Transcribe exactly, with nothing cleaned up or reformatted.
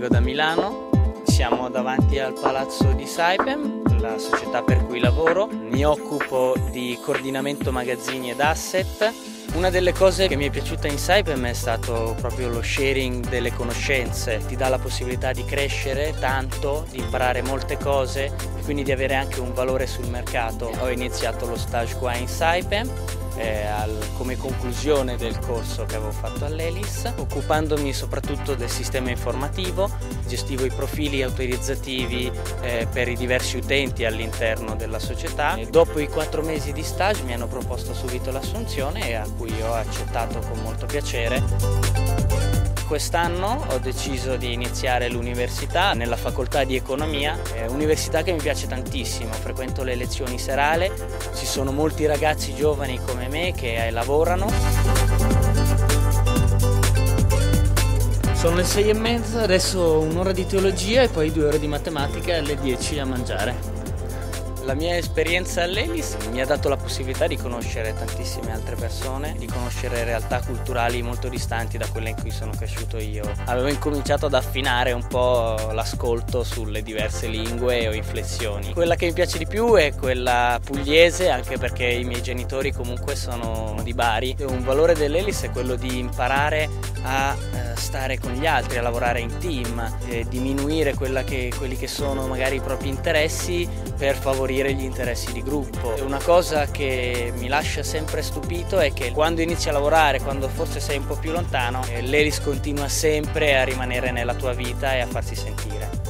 vengo da Milano, siamo davanti al palazzo di Saipem, la società per cui lavoro. Mi occupo di coordinamento magazzini ed asset. Una delle cose che mi è piaciuta in Saipem è stato proprio lo sharing delle conoscenze. Ti dà la possibilità di crescere tanto, di imparare molte cose e quindi di avere anche un valore sul mercato. Ho iniziato lo stage qua in Saipem eh, al, come conclusione del corso che avevo fatto all'Elis, occupandomi soprattutto del sistema informativo. Gestivo i profili autorizzativi eh, per i diversi utenti all'interno della società. E dopo i quattro mesi di stage mi hanno proposto subito l'assunzione e a cui ho accettato con molto piacere. Quest'anno ho deciso di iniziare l'università nella facoltà di economia, è un'università che mi piace tantissimo, frequento le lezioni serali, ci sono molti ragazzi giovani come me che lavorano. Sono le sei e mezza, adesso un'ora di teologia e poi due ore di matematica e alle dieci a mangiare. La mia esperienza all'Elis mi ha dato la possibilità di conoscere tantissime altre persone, di conoscere realtà culturali molto distanti da quelle in cui sono cresciuto io. Avevo incominciato ad affinare un po' l'ascolto sulle diverse lingue o inflessioni. Quella che mi piace di più è quella pugliese, anche perché i miei genitori comunque sono di Bari. Un valore dell'Elis è quello di imparare a stare con gli altri, a lavorare in team, eh, diminuire quella che, quelli che sono magari i propri interessi per favorire gli interessi di gruppo. Una cosa che mi lascia sempre stupito è che quando inizi a lavorare, quando forse sei un po' più lontano, eh, l'Elis continua sempre a rimanere nella tua vita e a farsi sentire.